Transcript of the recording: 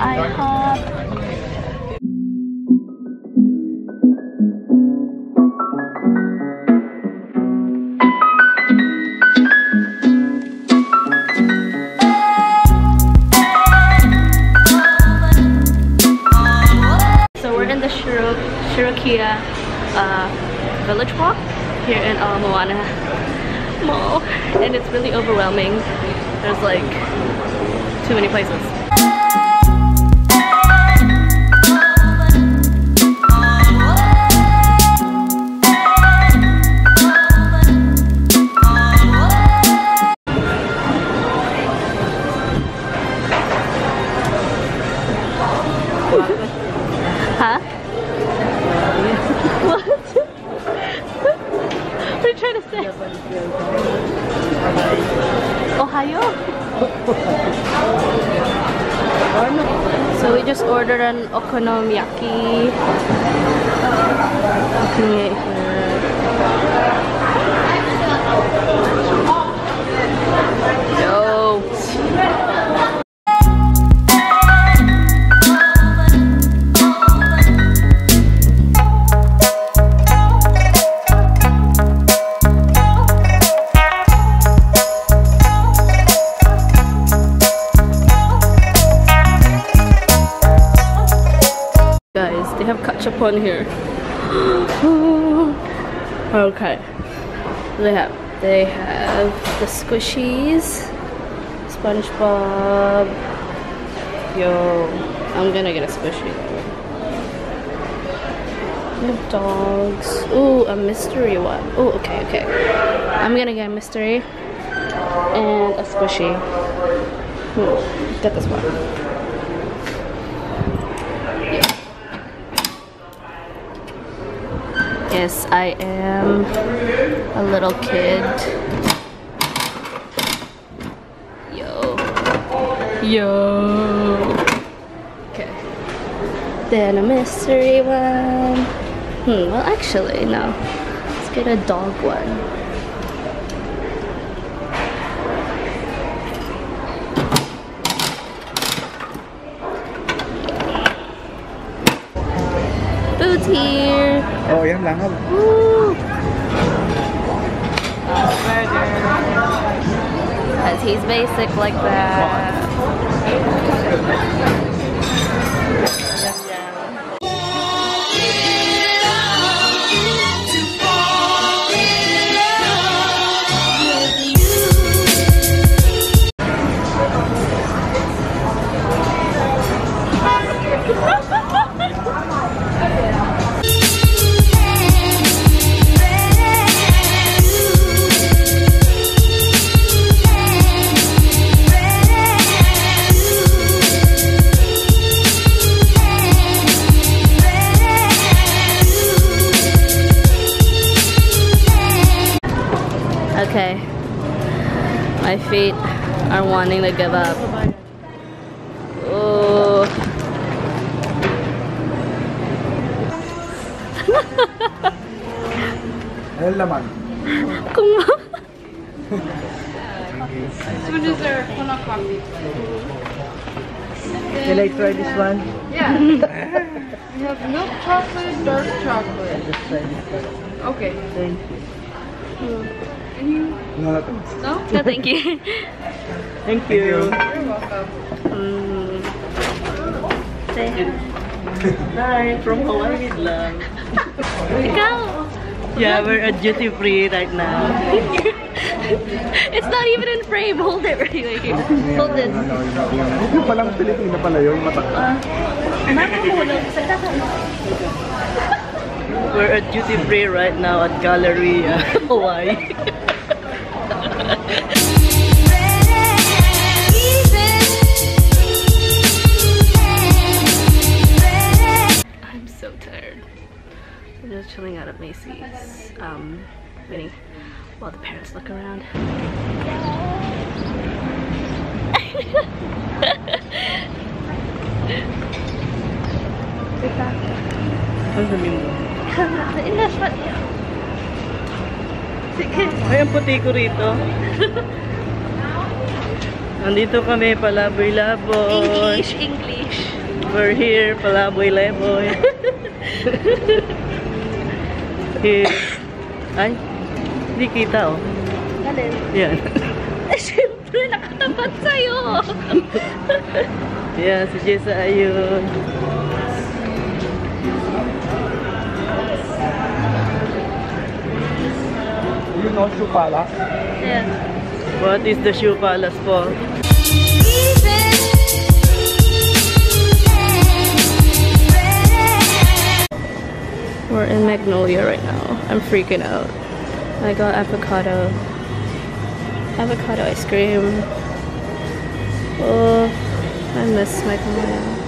IHOP. So we're in the Shirokiya Village Walk here in Ala Moana Mall, and it's really overwhelming. There's like too many places. Huh? What? What are you trying to say? Ohio? So we just ordered an okonomiyaki. Yo. They have kachapon here. Okay. They have the squishies, SpongeBob. Yo, I'm gonna get a squishy. They have dogs. Ooh, a mystery one. Ooh, okay. I'm gonna get a mystery and a squishy. Get this one. Yes, I am a little kid. Yo. Okay. Then a mystery one. Well, actually, no. Let's get a dog one. Food's here. Oh, yan lang. Woo! Cause he's basic like that. Okay, my feet are wanting to give up. Oh. Ano laman? For dessert, Kona coffee. Can I try this one? Yeah. We have milk chocolate, dark chocolate. Just try this one. Okay. Thank you. No? No, thank you. Thank you. You're welcome. Say Hi, from Hawaii lang. Ikaw. Yeah, we're at duty free right now. It's not even in frame. Hold it right here. Hold this. Yung palang Pilipina pala yun, matak. We're at duty free right now at Galleria, Hawaii. I'm so tired. I'm just chilling out at Macy's, waiting while the parents look around. Ano sabihin mo? Sige. Ay, ang puti ko rito. Nandito kami, palaboy-laboy. English. We're here, Palaboy Leboy. Here. Ay, hindi kita oh. Alin? Yan. Siyempre, nakatapat sa'yo. Yan, si Jessa ayun. You know, Shoe Palace? Yeah. What is the Shoe Palace for? We're in Magnolia right now. I'm freaking out. I got avocado ice cream. Oh, I miss Magnolia.